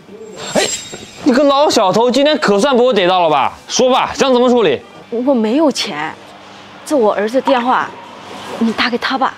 哎，你个老小偷，今天可算把我逮到了吧？说吧，想怎么处理？ 我没有钱，这我儿子电话，你打给他吧。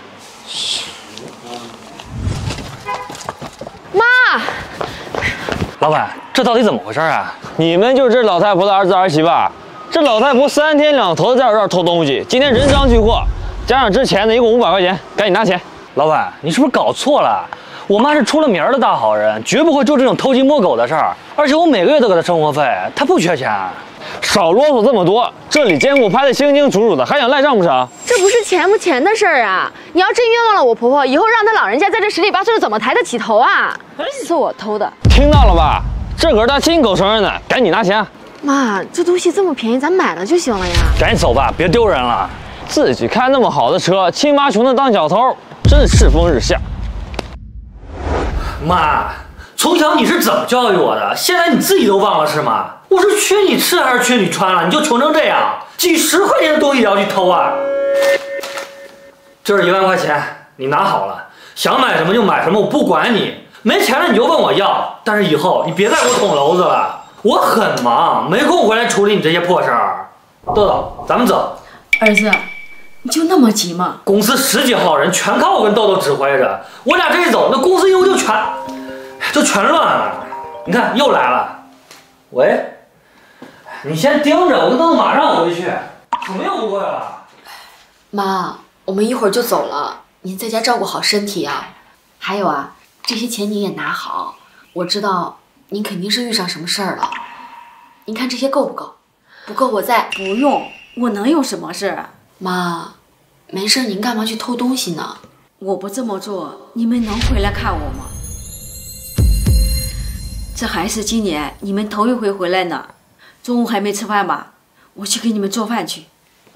妈， 老板，这到底怎么回事啊？ 你们就是这老太婆的儿子儿媳吧？这老太婆3天2头的在我这儿偷东西，今天人赃俱获，加上之前的一共500块钱，赶紧拿钱。 老板，你是不是搞错了？我妈是出了名的大好人，绝不会做这种偷鸡摸狗的事儿。而且我每个月都给她生活费，她不缺钱。 少啰嗦这么多，这里监控拍得清清楚楚的，还想赖账不成？ 这不是钱不钱的事儿啊！你要真冤枉了我婆婆，以后让她老人家在这10里8碎的怎么抬得起头啊？是我偷的， 听到了吧？这可是他亲口承认的，赶紧拿钱。 妈，这东西这么便宜，咱买了就行了呀。 赶紧走吧，别丢人了。 自己开那么好的车，亲妈穷的当小偷，真世风日下。 妈，从小你是怎么教育我的？现在你自己都忘了是吗？我是缺你吃还是缺你穿了？你就穷成这样，几10块钱的东西也要去偷啊？这是1万块钱，你拿好了，想买什么就买什么，我不管你。没钱了你就问我要，但是以后你别再给我捅娄子了，我很忙，没空回来处理你这些破事儿。豆豆，咱们走。 儿子，你就那么急吗？ 公司10几号人，全靠我跟豆豆指挥着。我俩这一走，那公司业务就全乱了。你看又来了。喂，你先盯着，我跟豆豆马上回去。怎么又不会了？ 妈，我们一会儿就走了，您在家照顾好身体啊。还有啊，这些钱您也拿好，我知道您肯定是遇上什么事儿了。您看这些够不够？不够我再…… 不用，我能有什么事啊？ 妈，没事，您干嘛去偷东西呢？ 我不这么做，你们能回来看我吗？这还是今年你们头一回回来呢。中午还没吃饭吧？我去给你们做饭去。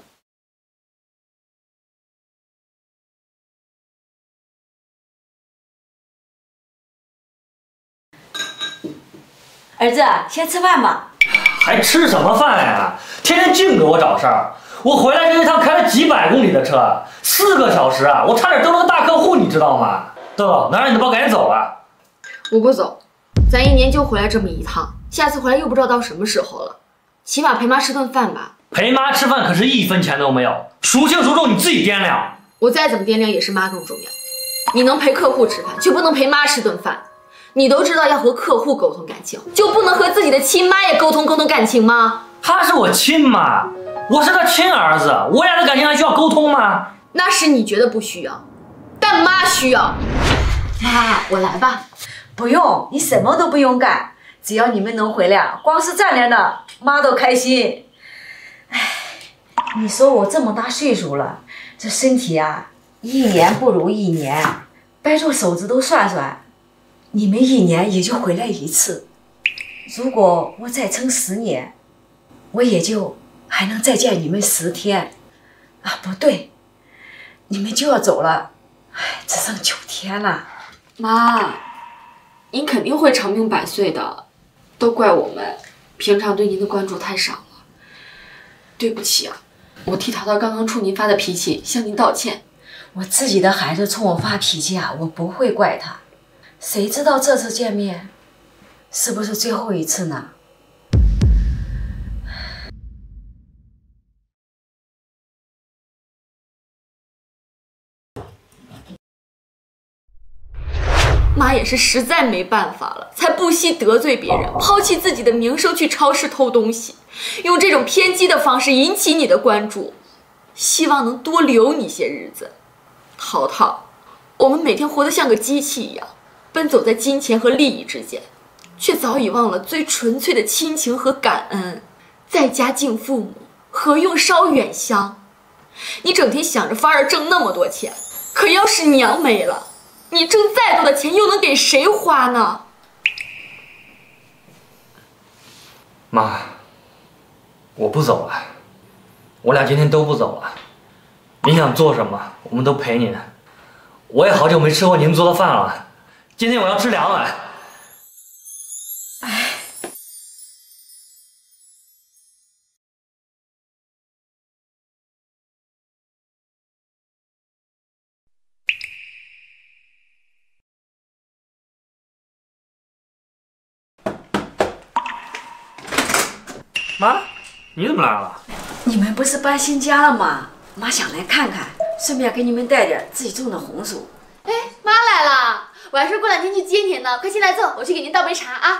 儿子，先吃饭吧。 还吃什么饭呀？天天净给我找事儿。我回来这一趟开了几百公里的车，4个小时啊，我差点登了个大客户，你知道吗？豆豆，拿着你的包赶紧走啊！ 我不走，咱1年就回来这么一趟，下次回来又不知道到什么时候了，起码陪妈吃顿饭吧。 陪妈吃饭可是1分钱都没有，孰轻孰重你自己掂量。 我再怎么掂量也是妈更重要。你能陪客户吃饭，却不能陪妈吃顿饭。你都知道要和客户沟通感情，就不能和自己的亲妈也沟通感情吗？ 她是我亲妈，我是她亲儿子，我俩的感情还需要沟通吗？ 那是你觉得不需要，但妈需要。妈，我来吧。 不用，你什么都不用干，只要你们能回来，光是站在那，妈都开心。哎，你说我这么大岁数了，这身体啊，1年不如1年，掰住手指头算算，你们1年也就回来1次。如果我再撑10年，我也就还能再见你们10天。啊，不对，你们就要走了，哎，只剩9天了。 妈，您肯定会长命百岁的，都怪我们平常对您的关注太少了。对不起啊，我替淘淘刚刚冲您发的脾气向您道歉。 我自己的孩子冲我发脾气啊，我不会怪他。谁知道这次见面是不是最后一次呢？ 妈也是实在没办法了，才不惜得罪别人，抛弃自己的名声去超市偷东西，用这种偏激的方式引起你的关注，希望能多留你些日子。淘淘，我们每天活得像个机器一样，奔走在金钱和利益之间，却早已忘了最纯粹的亲情和感恩。在家敬父母，何用烧远香？你整天想着法儿挣那么多钱，可要是娘没了，你挣再多的钱又能给谁花呢？ 妈，我不走了，我俩今天都不走了。您想做什么，我们都陪您。我也好久没吃过您做的饭了，今天我要吃2碗。 妈，你怎么来了？ 你们不是搬新家了吗？妈想来看看，顺便给你们带点自己种的红薯。 哎，妈来了，我还说过两天去接您呢，快进来坐，我去给您倒杯茶啊。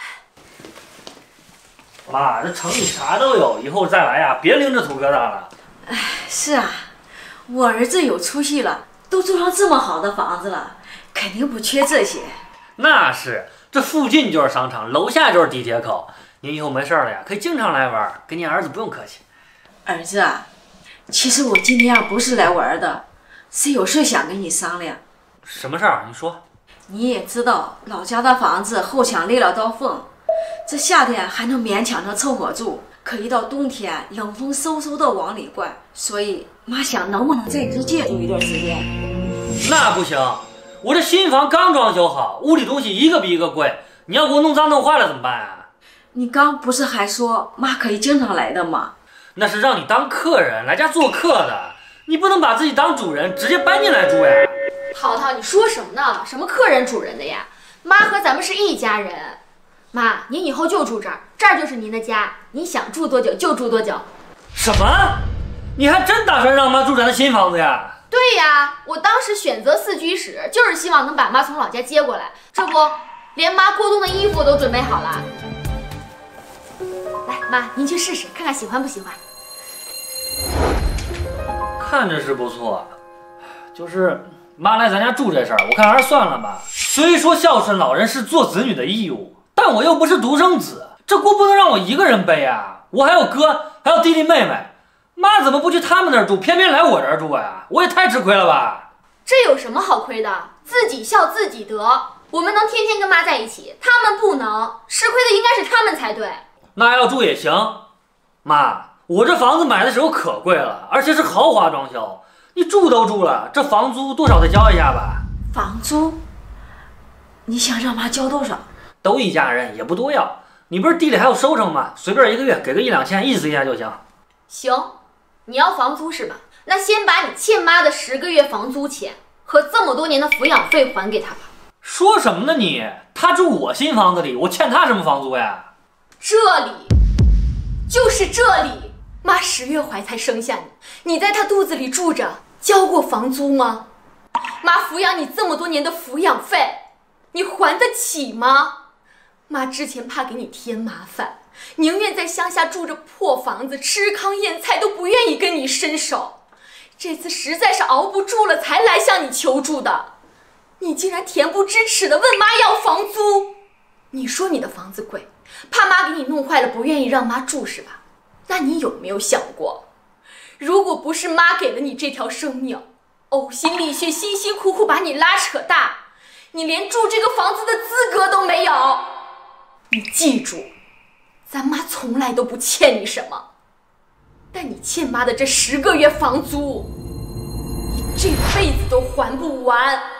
妈，这城里啥都有，以后再来呀，别拎着土疙瘩了。 是啊，我儿子有出息了，都住上这么好的房子了，肯定不缺这些。 那是，这附近就是商场，楼下就是地铁口。您以后没事了呀，可以经常来玩，跟您儿子不用客气。 儿子啊，其实我今天不是来玩的，是有事想跟你商量。 什么事儿？你说。 你也知道，老家的房子后墙裂了道缝，这夏天还能勉强着凑合住，可一到冬天，冷风嗖嗖的往里灌，所以妈想能不能在你这借住一段时间？ 那不行，我这新房刚装修好，屋里东西一个比一个贵，你要给我弄脏弄坏了怎么办啊？ 你刚不是还说妈可以经常来的吗？ 那是让你当客人来家做客的，你不能把自己当主人直接搬进来住呀。 淘淘，你说什么呢？什么客人主人的呀？妈和咱们是一家人。妈，您以后就住这儿，这儿就是您的家，您想住多久就住多久。 什么？你还真打算让妈住咱的新房子呀？ 对呀，我当时选择4居室，就是希望能把妈从老家接过来。这不，连妈过冬的衣服都准备好了。来，妈，您去试试，看看喜欢不喜欢。 看着是不错，就是妈来咱家住这事儿，我看还是算了吧。虽说孝顺老人是做子女的义务，但我又不是独生子，这锅不能让我一个人背啊！我还有哥，还有弟弟妹妹，妈怎么不去他们那儿住，偏偏来我这儿住呀？我也太吃亏了吧！ 这有什么好亏的？自己孝自己得。我们能天天跟妈在一起，他们不能，吃亏的应该是他们才对。 那要住也行，妈，我这房子买的时候可贵了，而且是豪华装修，你住都住了，这房租多少得交一下吧？ 房租？你想让妈交多少？ 都一家人，也不多要。你不是地里还有收成吗？随便一个月给个1、2千，意思一下就行。 行，你要房租是吧？那先把你欠妈的10个月房租钱和这么多年的抚养费还给她吧。 说什么呢你？她住我新房子里，我欠她什么房租呀？ 这里，就是这里。妈10月怀才生下你，你在她肚子里住着，交过房租吗？妈抚养你这么多年的抚养费，你还得起吗？妈之前怕给你添麻烦，宁愿在乡下住着破房子，吃糠咽菜都不愿意跟你伸手。这次实在是熬不住了，才来向你求助的。你竟然恬不知耻地问妈要房租！你说你的房子贵，怕妈给你弄坏了，不愿意让妈住是吧？那你有没有想过，如果不是妈给了你这条生命，呕心沥血，辛辛苦苦把你拉扯大，你连住这个房子的资格都没有。你记住，咱妈从来都不欠你什么，但你欠妈的这10个月房租，你这辈子都还不完。